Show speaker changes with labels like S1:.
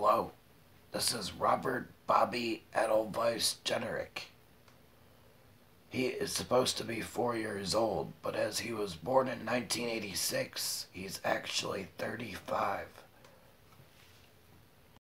S1: Hello, this is Robert Bobby Adelvice Generic. He is supposed to be 4 years old, but as he was born in 1986, he's actually 35.